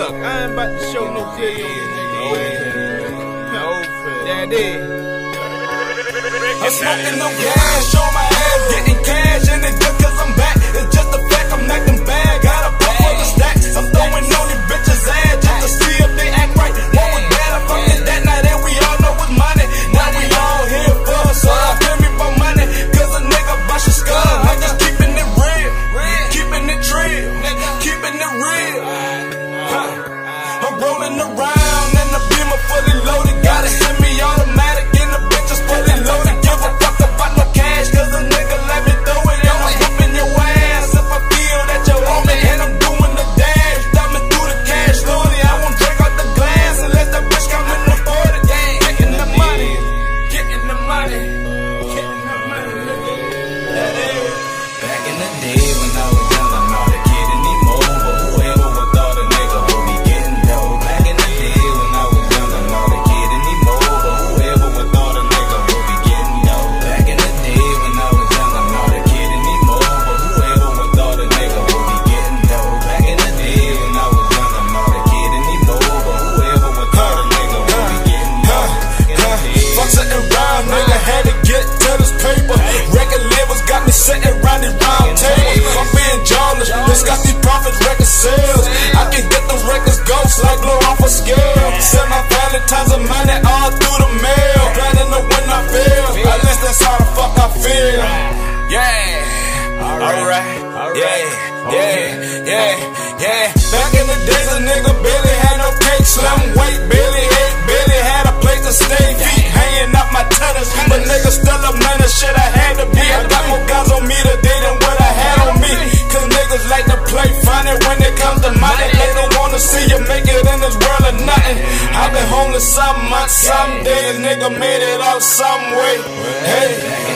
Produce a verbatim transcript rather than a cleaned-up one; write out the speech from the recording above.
look, I ain't about to show no video on this nigga. No, that is. I'm smoking no gas, show my ass, getting cash, and it's just cause I'm back. It's just a fact, I'm acting bad. Got a pump for the stacks. I'm throwing on these bitches' ass just to see if they act right. What was that? I fucking that night, and we all know it's money. Now we all here for us, so I pay me for money. Cause a nigga bust your skull. I'm just keeping it real, keeping it real, keeping it real. Huh. I'm rolling around, and the beamer fully loaded. Gotta send me automatic, and the bitch is fully loaded. Give a fuck about no cash, cause a nigga let me throw it. And I'm whooping your ass if I feel that you're on me. And I'm doing the dash, thumbing through the cash slowly. I won't drink out the glass unless that bitch come in the forty. Getting the money, getting the money, getting the money. That is. Back in the day when I was young, I'm not a kid anymore. But whoever would thought a nigga would be getting dough. Back in the day when I was young, I'm not a kid anymore. But whoever would thought a nigga would be getting dough. Back in the day when I was young, I'm not a kid anymore. But whoever would thought a nigga would be getting dough. Back in the day when I was young, I'm not a kid anymore. But whoever would thought a nigga would be getting dough. Fuck sitting round, nigga had to get to this paper. Record labels got me sitting round these round tables. I'm being jobless, this got these profits, record sales. I can get those records ghosts like blow off a scale. Send my family tons of money all through the mail. Planning to win, I feel. At least that's how the fuck I feel. Yeah, alright, yeah, yeah, yeah, yeah. Back in the days, a nigga barely had no cake. Slim weight, barely ate, barely had a place to stay. Feet hanging out my tennis, but niggas still a menace. Shit, I had to be. I got more guns on me today than what I had on me. Cause niggas like to play funny when it comes to money. They don't wanna see you make it in this world of nothing. I've been homeless some months, some days, nigga made it out some way. Hey.